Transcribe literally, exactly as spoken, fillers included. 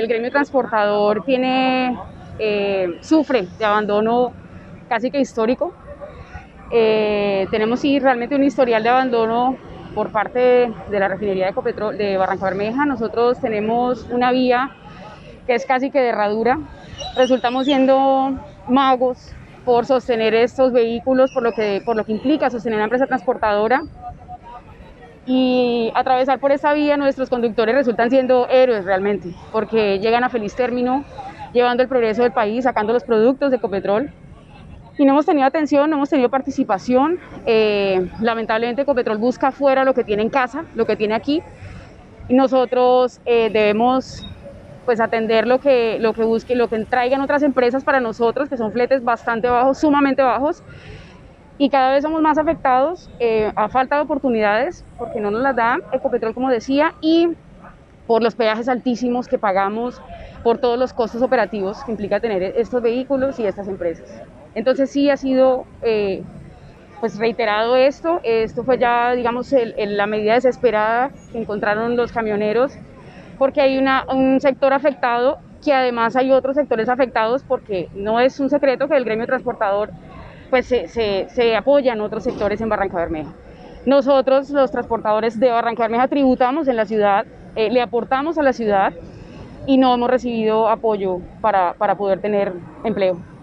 El gremio transportador tiene, eh, sufre de abandono casi que histórico. Eh, tenemos sí realmente un historial de abandono por parte de, de la refinería de Ecopetrol de Barrancabermeja. Nosotros tenemos una vía que es casi que de herradura. Resultamos siendo magos por sostener estos vehículos, por lo que, por lo que implica sostener una empresa transportadora. Y atravesar por esa vía nuestros conductores resultan siendo héroes realmente, porque llegan a feliz término, llevando el progreso del país, sacando los productos de Ecopetrol. Y no hemos tenido atención, no hemos tenido participación. Eh, lamentablemente Ecopetrol busca afuera lo que tiene en casa, lo que tiene aquí. Y nosotros eh, debemos pues atender lo que, lo que busque, lo que traigan otras empresas para nosotros, que son fletes bastante bajos, sumamente bajos. Y cada vez somos más afectados eh, a falta de oportunidades, porque no nos las da Ecopetrol, como decía, y por los peajes altísimos que pagamos, por todos los costos operativos que implica tener estos vehículos y estas empresas. Entonces sí ha sido eh, pues reiterado esto, esto fue ya digamos el, el, la medida desesperada que encontraron los camioneros, porque hay una, un sector afectado, que además hay otros sectores afectados, porque no es un secreto que el gremio transportador pues se, se, se apoya en otros sectores en Barrancabermeja. Nosotros, los transportadores de Barrancabermeja, tributamos en la ciudad, eh, le aportamos a la ciudad y no hemos recibido apoyo para, para poder tener empleo.